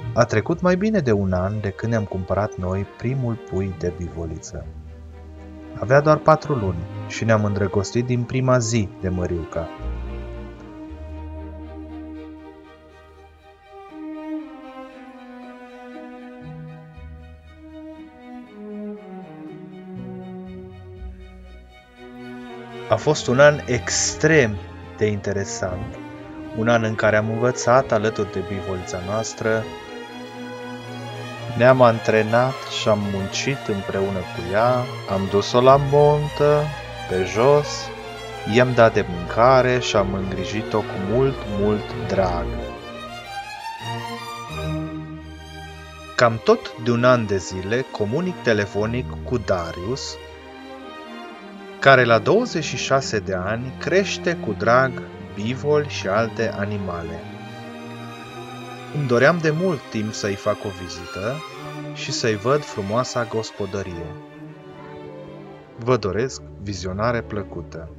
A trecut mai bine de un an de când ne-am cumpărat noi primul pui de bivoliță. Avea doar 4 luni și ne-am îndrăgostit din prima zi de Măriuca. A fost un an extrem de interesant, un an în care am învățat alături de bivolița noastră, ne-am antrenat și am muncit împreună cu ea, am dus-o la montă, pe jos, i-am dat de mâncare și am îngrijit-o cu mult drag. Cam tot de un an de zile comunic telefonic cu Darius, care la 26 de ani crește cu drag bivoli și alte animale. Îmi doream de mult timp să-i fac o vizită și să-i văd frumoasa gospodărie. Vă doresc vizionare plăcută!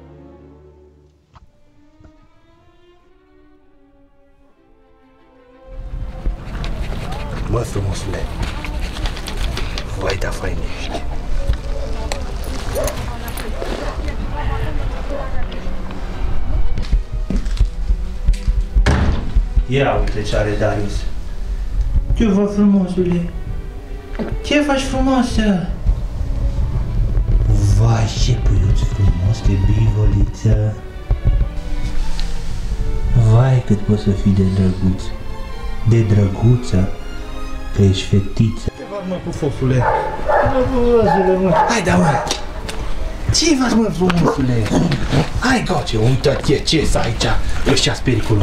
Mă, frumosule! Vai, da fain ești! Ia uite ce are Darius. Ce faci, frumosule? Ce faci, frumoasă? Vai, ce puiuț frumos de bivoliță. Vai, cât poți să fii de drăguț. De drăguță, că ești fetiță. Ce faci, mă, pufosule? Mă, frumosule, mă. Hai, da, mă. Ce faci, mă, frumosule? Hai, coace, uite-te ce s aici. Ăștia-s periculoși.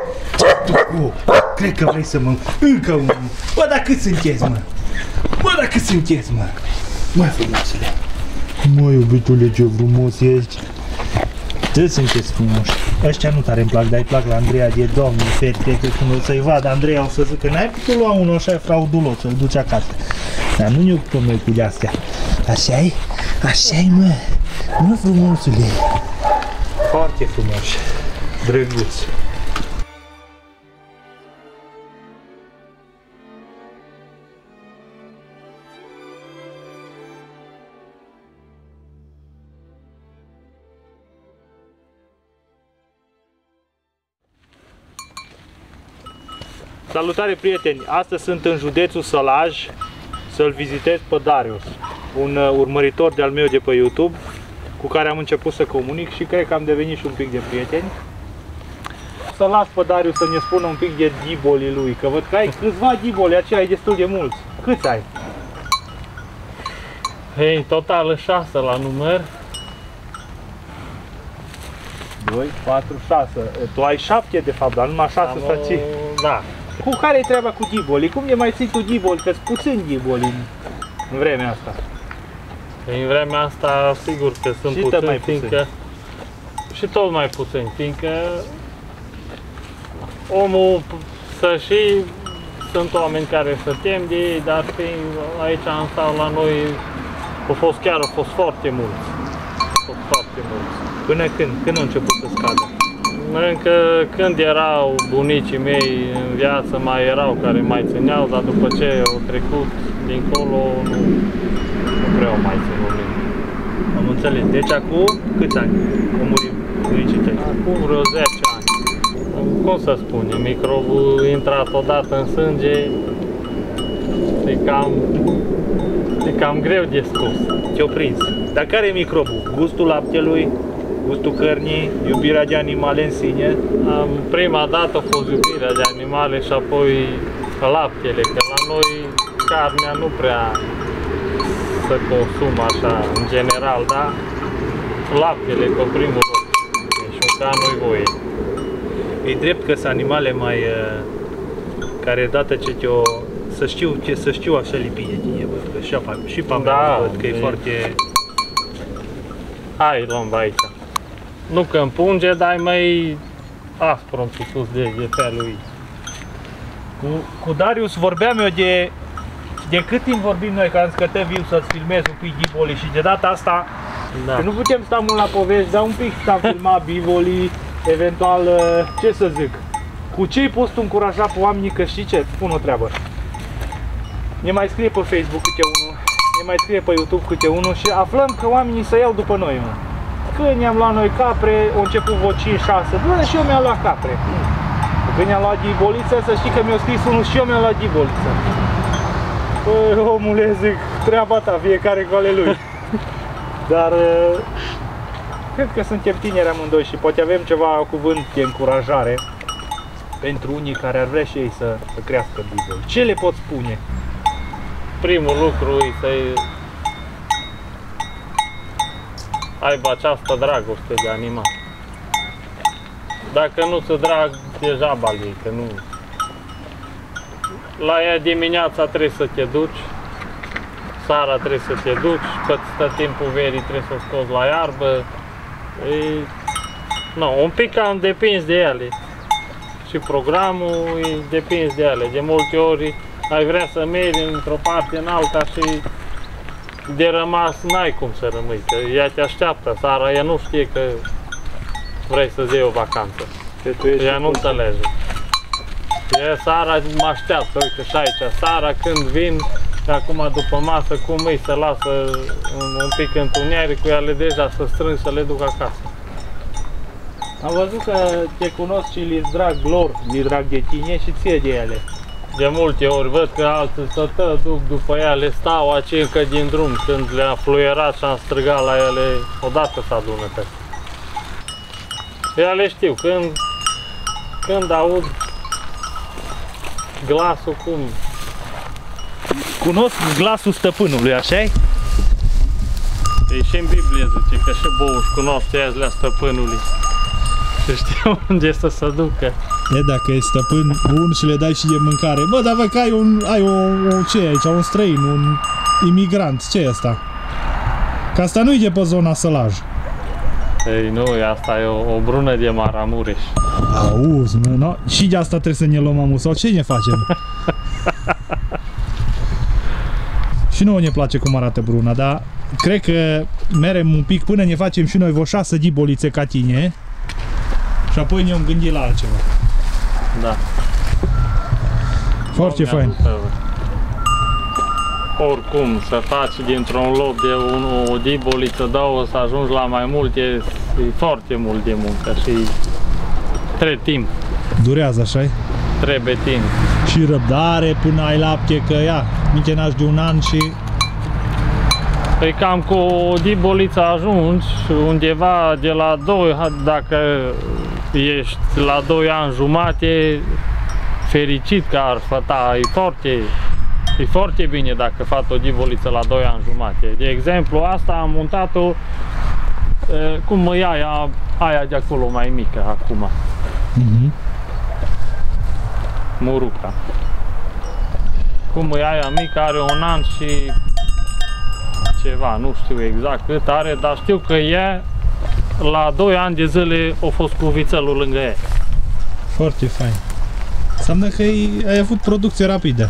Cred că vrei să mă... Încă unul. Bă, dar cât sunteți, mă? Bă, dar cât sunteți, mă? Mă, frumosule. Mă, iubitule, ce frumos ești. Ce sunteți frumoși. Ăștia nu tare îmi plac, dar îi plac la Andreea de Doamne ferte, că când o să-i vadă Andreea o să zică, n-ai putut lua unul așa fraudulos, să-l duci acasă. Dar nu ne ocupăm noi cu de-astea. Așa-i? Așa-i, mă. Mă, frumosule. Foarte frumoși. Drăguți. Salutare, prieteni! Astăzi sunt în județul Sălaj să-l vizitez pe Darius, un urmăritor de-al meu de pe YouTube, cu care am început să comunic și cred că am devenit și un pic de prieteni. Să las pe Darius să ne spună un pic de dibolii lui, că văd că ai câțiva diboli, aceia ai destul de mulți. Câți ai? Hei, în total 6 la număr. 2, 4, 6. Tu ai 7 de fapt, dar numai 6 să ții. Da. Cu care e treaba cu dibolii? Cum ne mai ții tu diboli? Că-s puțini diboli în vremea asta. În vremea asta, sigur că sunt puțini, mai fiindcă... Și tot mai puțini, fiindcă... Omul să și... Sunt oameni care se tem de ei, dar fiind aici în stat la noi au fost foarte mulți. Foarte mulți. Până când? Când au început să scadă? Încă când erau bunicii mei în viață, mai erau care mai țineau, dar după ce au trecut dincolo, nu prea au mai ținut mine. Am înțeles. Deci acum câți ani au murit bunicii tăi? Acum vreo 10 ani. Cum să spune, microbul intrat odată în sânge, e cam greu de spus. Te-o prins. Dar care e microbul? Gustul laptelui? Gustul cărnii, iubirea de animale în sine? Prima dată a fost iubirea de animale și apoi laptele, că la noi carnea nu prea se consumă așa în general, da? Laptele pe primul loc, și ca nu-i voie. E drept că sunt animale mai care dată ce te-o să știu așa lipi de tine, văd că și pe mea văd că e foarte... Hai, luăm aici. Nu că împunge, dar e mai aspru un pic de pe lui. Cu Darius vorbeam eu de cât timp vorbim noi, că am zis că te viu să-ți filmez un pic dibolii și de data asta, că nu putem sta mult la povești, dar un pic am filmat bivolii, eventual, ce să zic, Cu ce poți tu încuraja pe oamenii, că știi ce? Spun o treabă. Ne mai scrie pe Facebook câte unul, ne mai scrie pe YouTube câte unul și aflăm că oamenii să iau după noi, mă. Când ne-am luat noi capre, au început vreo 5-6, bă, și eu mi-am luat capre. Când ne-am luat ghiboliță, să știi că mi-a scris unul și eu mi-am luat ghiboliță. Păi, omule, zic, treaba ta, fiecare cu ale lui. Dar cred că suntem tineri amândoi și poate avem ceva cuvânt de încurajare pentru unii care ar vrea și ei să crească bibol. Ce le pot spune? Primul lucru e să aibă această dragoste de animal. Dacă nu ți drag, degeaba ei, că nu. La ea dimineața trebuie să te duci, seara trebuie să te duci, cât stă timpul verii trebuie să o scoți la iarbă. No, un pic cam depins de ele. Și programul depins de ele. De multe ori ai vrea să mergi într-o parte în alta și de rămas n-ai cum să rămâi, că ea te așteaptă seara, ea nu știe că vrei să-ți iei o vacanță. Ea nu înțelege. Ea seara mă așteaptă, uite și aici, seara când vin, acum după masă, cum îi să lasă un pic întunericul, ea le deja să strâng să le duc acasă. Am văzut că te cunosc și li drag lor, li drag de tine și ție de ele. De multe ori văd că alții să duc după ele, stau aici încă din drum, când le-am fluierat și am strigat la ele, odată se adună pe asta. Ele știu, când aud glasul, cum? Cunosc glasul stăpânului, așa-i? E și în Biblie zice că și bou își cunoaște azi stăpânului. Și știu unde să se ducă. E, dacă e stăpân bun și le dai și de mâncare. Bă, dar văd că ce e aici? Un străin, un imigrant, ce e asta? Că asta nu e de pe zona Sălaj. Ei, nu, asta e o brună de Maramureș. Auzi, no? Și de asta trebuie să ne luăm amu, sau ce ne facem? Și nouă ne place cum arată bruna, dar cred că merem un pic până ne facem și noi vreo 6 ghibolițe ca tine. Și apoi ne-am gândit la altceva. Da. Foarte fain. Oricum, să faci dintr-un loc de o ghiboliță, două, să ajungi la mai multe, e foarte mult de muncă și trebuie timp. Durează, așa-i? Trebuie timp. Și răbdare până ai lapte, că ia, minte naști de un an și... Păi cam cu o ghiboliță ajungi undeva de la 2, dacă ești la 2 ani jumate, fericit că ar făta, e foarte bine dacă faci o ghiboliță la 2 ani jumate. De exemplu, asta am montat-o cum e aia de acolo mai mică acum. Muruca. Cum e aia mică, are un an și ceva, nu știu exact cât are, dar știu că e la 2 ani de zile a fost cu vițelul lângă ea. Foarte fain. Înseamnă că ai avut producție rapidă.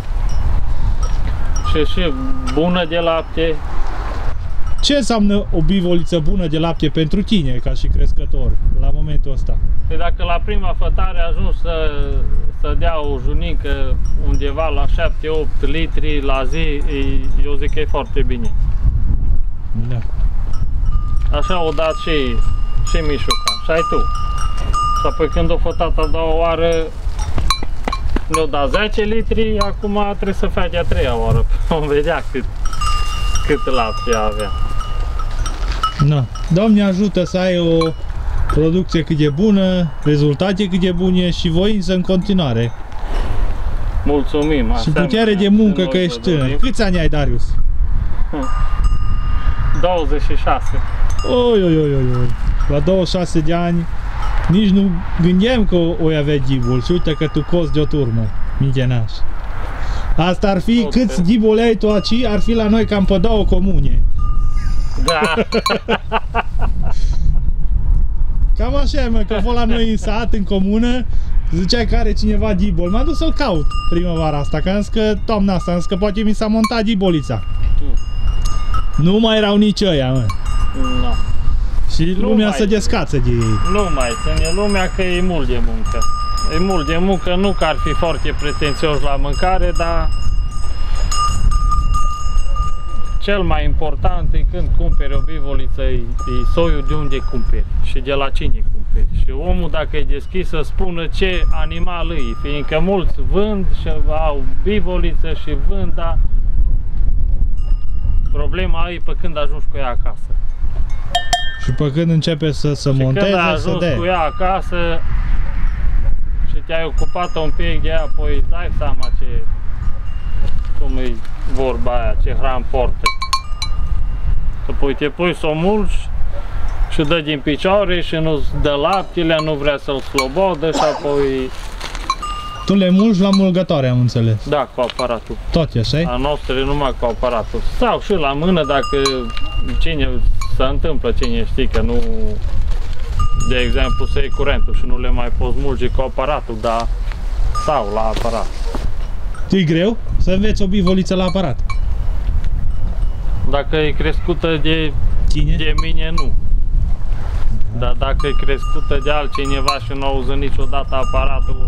Și bună de lapte. Ce înseamnă o bivoliță bună de lapte pentru tine, ca și crescător, la momentul ăsta? Păi dacă la prima fătare ajungi să dea o junică undeva la 7-8 litri la zi, eu zic că e foarte bine. Da. Așa o dat și Mișuca, și ai tu. Și apoi când o fătat a doua oară, ne-o dat 10 litri, acum trebuie să faci a treia oară. Vom vedea cât lapte avea. Da. Doamne ajută să ai o producție cât de bună, rezultate cât de bune și voință în continuare. Mulțumim. Și putere de muncă că ești tânăr. Câți ani ai, Darius? 26. Oi. La 26 de ani nici nu gândeam că o avea ghibul și uite că tu cozi de o turmă, mitenaș. Asta ar fi, câți ghibuli ai tu aici, ar fi la noi cam pe 2 comune. Da. Cam așa, mă, că fost la noi în sat, în comună, zicea că are cineva ghibol. M-am dus să-l caut primăvara asta, că am zis că toamna asta, am zis că poate mi s-a montat ghibolița. Nu mai erau nici ăia, mă. No. Și lumea se descață de ei. Nu mai ține lumea că e mult de muncă. E mult de muncă, nu că ar fi foarte pretențios la mâncare, dar cel mai important e când cumperi o bivoliță, e soiul de unde cumperi și de la cine cumperi. Și omul, dacă e deschis, să spună ce animal e, fiindcă mulți vând și au bivoliță și vând, dar problema e pe când ajungi cu ea acasă. Și pe când începe să monteze, când ajungi cu ea acasă și te-ai ocupat un pic de ea, apoi dai seama cum e vorba aia, ce hran portă. Apoi te pui să o mulci și dă din picioare și nu-ți dă laptele, nu vrea să-l slobodă și apoi... Tu le mulci la mulgătoare, am înțeles. Da, cu aparatul. Tot e așa? A noastră numai cu aparatul. Sau și la mână dacă cine se întâmplă, cine știe că nu... De exemplu, să iei curentul și nu le mai poți mulge cu aparatul, dar sau la aparat. E greu să înveți o bivoliță la aparat? Dacă e crescută de mine, nu. Dar dacă e crescută de altcineva și nu auză niciodată aparatul,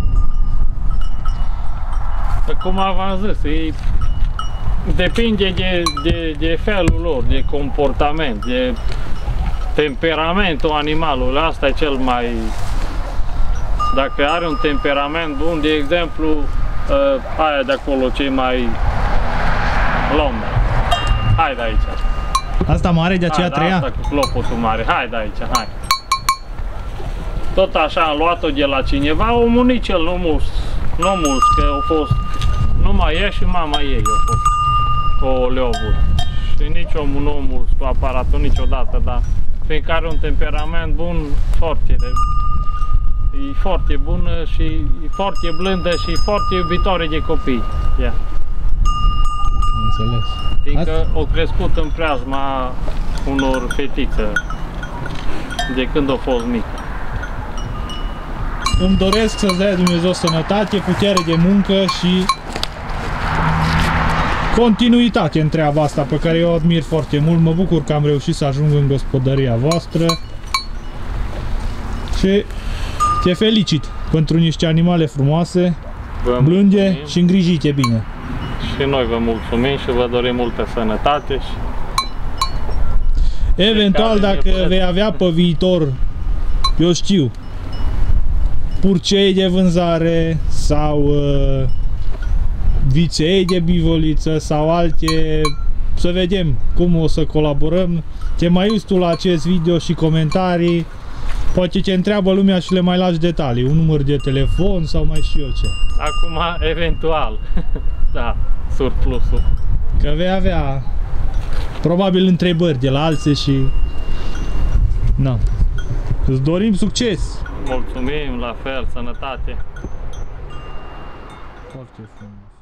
cum am zis, depinde de felul lor, de comportament, de temperamentul animalului. Asta e cel mai... Dacă are un temperament bun, de exemplu, aia de acolo, cei mai lombe. Hai de aici. Asta mare, de aceea treia? Asta cu clopotul mare. Hai de aici, hai. Tot așa am luat-o de la cineva, omul nici el nu mulți, că au fost numai ea și mama ei au fost o leovură. Și nici omul nu mulți cu aparatul niciodată, dar fiindcă are un temperament bun, e foarte bună și e foarte blândă și e foarte iubitoare de copii. Yeah. Înțeles. Fiindcă o crescut în preajma unor fetițe de când a fost mică. Îmi doresc să-ți dea Dumnezeu sănătate, putere de muncă și continuitate în treaba asta, pe care eu o admir foarte mult. Mă bucur că am reușit să ajung în gospodăria voastră și te felicit pentru niște animale frumoase, blânde și îngrijite bine. Și noi vă mulțumim și vă dorim multă sănătate și eventual, dacă vei avea pe viitor, eu știu, purcei de vânzare sau viței de bivoliță sau alte, să vedem cum o să colaborăm. Te mai uiți tu la acest video și comentarii, poate te întreabă lumea și le mai lași detalii, un număr de telefon sau mai știu eu ce. Acum, eventual, da, surplusul. Că vei avea probabil întrebări de la alții și... Na. Îți dorim succes! Mulțumim, la fel, sănătate! Foarte frumos!